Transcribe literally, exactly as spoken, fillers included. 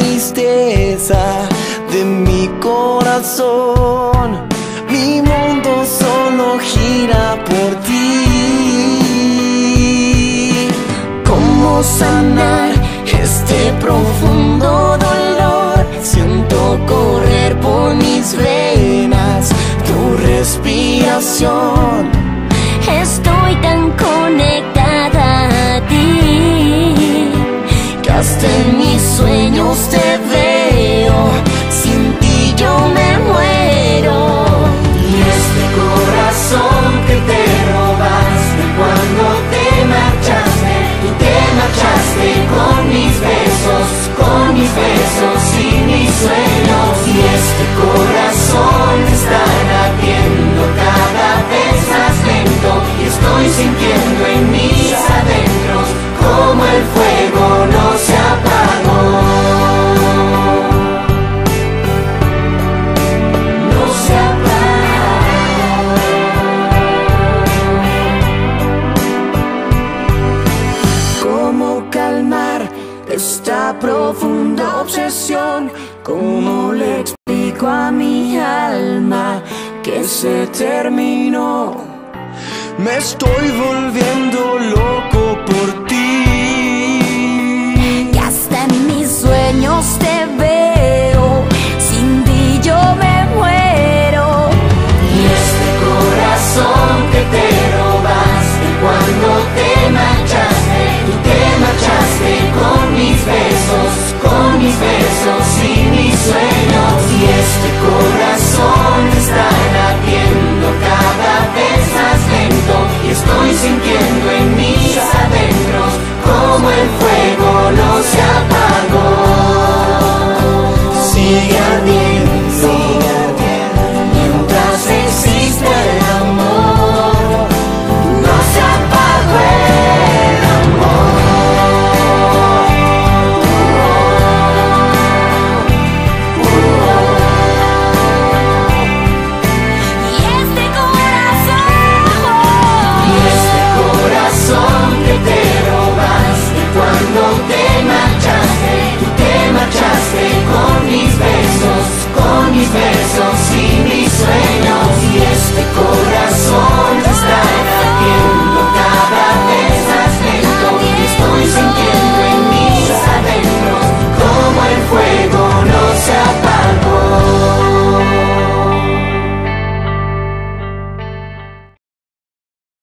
tristeza de mi corazón. Mi mundo solo gira por ti. ¿Cómo sanar este profundo dolor? Siento correr por mis venas tu respiración. Estoy tan conectada a ti que hasta en mis sueños te veo. Sin ti yo me muero. Y este corazón que te robaste cuando te marchaste, tú te marchaste con mis besos, con mis besos y mis sueños. Y este corazón te está latiendo cada vez más lento, y estoy sintiendo en mis adentros como el fuego no se apagó. No se apagó. ¿Cómo calmar esta profunda obsesión? ¿Cómo le explico a mi alma que se terminó? Me estoy volviendo loco por ti. Y hasta en mis sueños